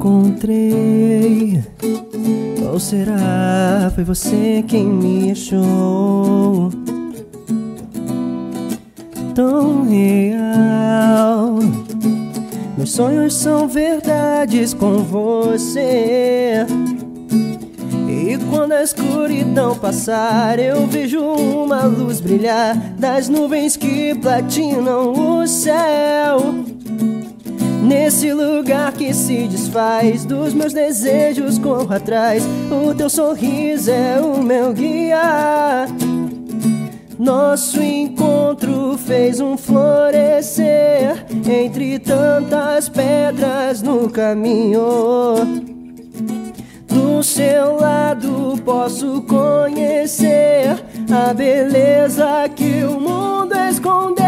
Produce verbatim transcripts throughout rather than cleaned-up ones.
encontrei. Ou será foi você quem me achou tão real? Meus sonhos são verdades com você. E quando a escuridão passar, eu vejo uma luz brilhar das nuvens que platinam o céu. Nesse lugar que se desfaz dos meus desejos, corro atrás. O teu sorriso é o meu guia. Nosso encontro fez um florescer entre tantas pedras no caminho. Do seu lado posso conhecer a beleza que o mundo escondeu.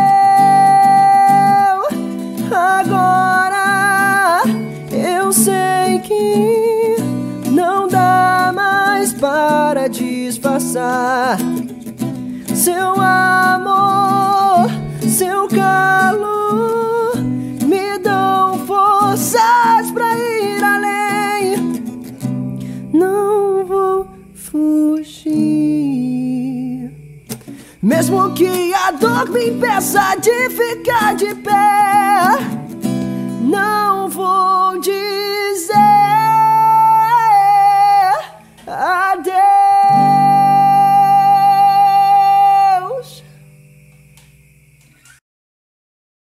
Agora eu sei que não dá mais para disfarçar seu amor, seu calor me dão forças pra ir além. Não vou fugir, mesmo que a dor me impeça de ficar de pé.